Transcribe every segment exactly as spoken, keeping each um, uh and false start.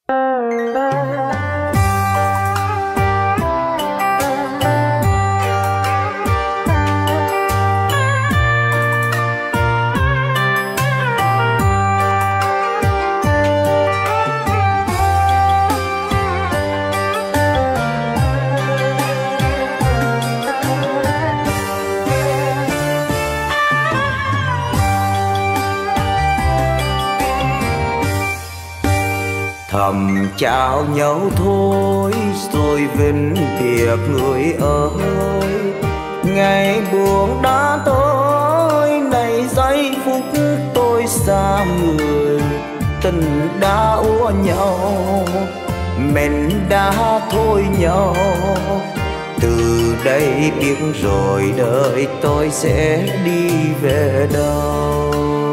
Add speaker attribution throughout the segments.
Speaker 1: Thầm chào nhau thôi rồi vĩnh biệt người ơi. Ngày buồn đã tới, này giây phút tôi xa người. Tình đã úa nhau, mình đã thôi nhau. Từ đây biết rồi đời tôi sẽ đi về đâu.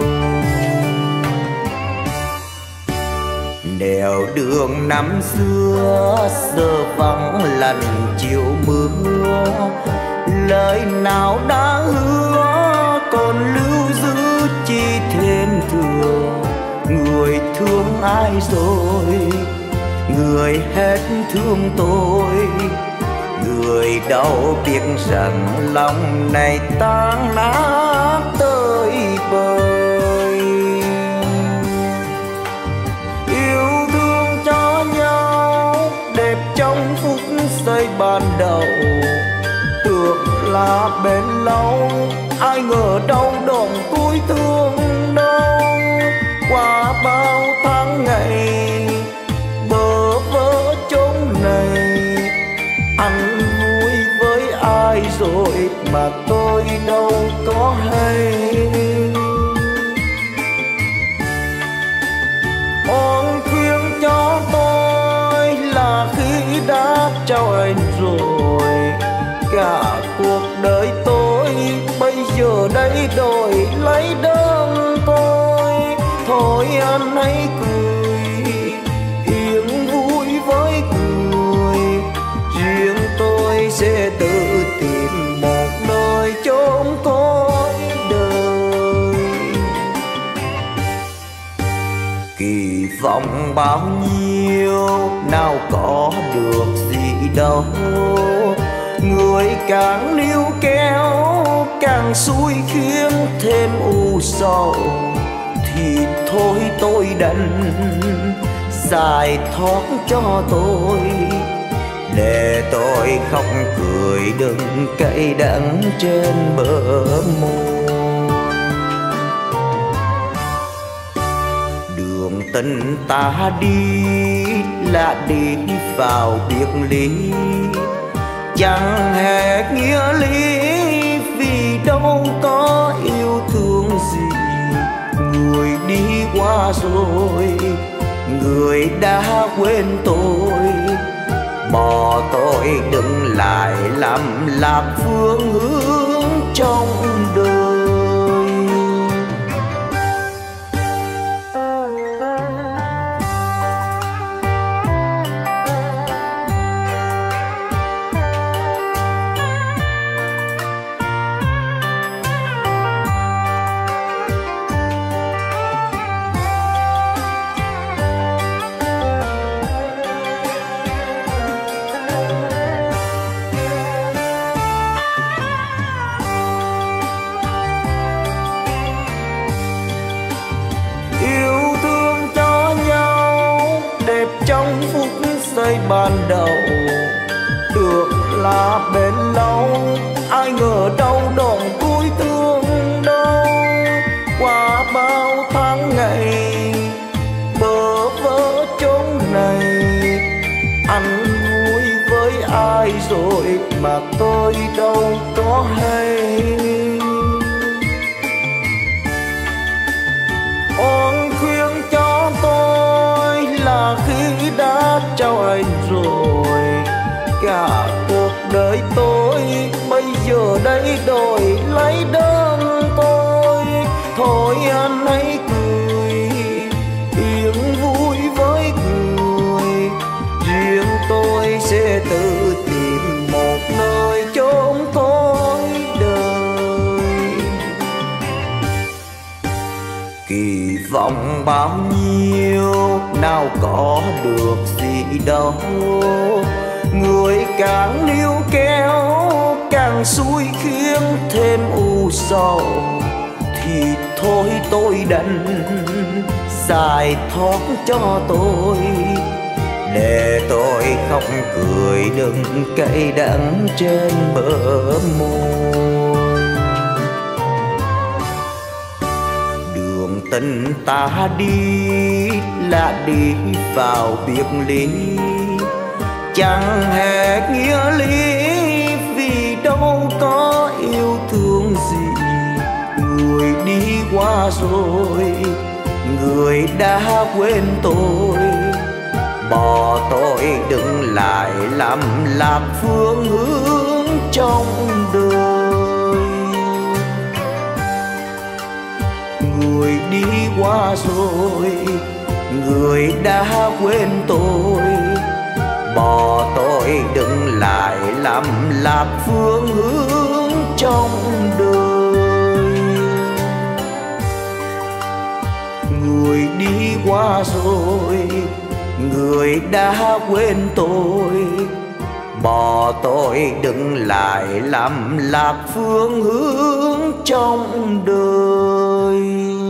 Speaker 1: Nẻo đường năm xưa giờ vắng lạnh chiều mưa. Lời nào đã hứa còn lưu giữ chi thêm thừa. Người thương ai rồi, người hết thương tôi. Người đâu biết rằng lòng này tan nát tới bời. Yêu thương cho nhau đẹp trong phút giây ban đầu. Tưởng là bền lâu, ai ngờ đâu đòn cuối thương đâu. Qua bao tháng ngày bơ vơ chốn này, anh vui với ai rồi mà tôi đâu có hay. Ôn khuyên cho tôi là khi đã trao anh rồi, cả cuộc đời tôi bây giờ đây đổi lấy đơn tôi. Thôi anh hãy cười, yên vui với người. Riêng tôi sẽ tự tìm một nơi chốn cõi đời. Kỳ vọng bao nhiêu nào có được gì đâu. Người càng níu kéo càng xui khiến thêm u sầu. Thì thôi tôi đành giải thoát cho tôi, để tôi khóc cười đừng cay đắng trên bờ môi. Đường tình ta đi là đi vào biệt ly, chẳng hề nghĩa lý vì đâu có yêu thương gì. Người đi qua rồi, người đã quên tôi. Bỏ tôi đừng lại làm lạc phương hướng trong đời. Trong phút giây ban đầu được là bền lâu, ai ngờ đâu đòn cuối thương đâu. Qua bao tháng ngày bơ vơ chốn này, anh vui với ai rồi mà tôi đâu có hay. Ôn khuyên cho tôi là khi đã trao anh rồi, cả cuộc đời tôi bây giờ đây đổi lấy đơn tôi. Thôi anh hãy cười, yên vui với người. Riêng tôi sẽ tự tìm một nơi chốn cõi đời. Kỳ vọng bao nhiêu nào có được gì đâu. Người càng níu kéo càng xui khiến thêm u sầu, thì thôi tôi đành giải thoát cho tôi, để tôi khóc cười đừng cay đắng trên bờ môi. Đường tình ta đi là đi vào biệt ly, chẳng hề nghĩa lý vì đâu có yêu thương gì. Người đi qua rồi, người đã quên tôi, bỏ tôi đừng lại làm lạc phương hướng trong đời. Người đi qua rồi, người đã quên tôi, bỏ tôi đừng lại làm lạc phương hướng trong đời. Người đi qua rồi, người đã quên tôi, bỏ tôi đừng lại làm lạc phương hướng trong đời.